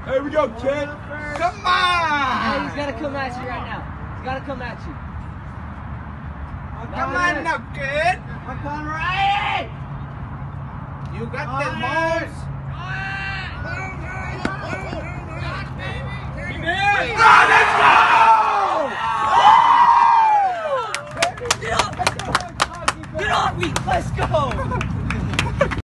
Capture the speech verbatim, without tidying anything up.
Here we go, kid. Come on. Hey, he's gotta come at you right now. He's gotta come at you. Come on now, kid. Mungaray! You got the balls.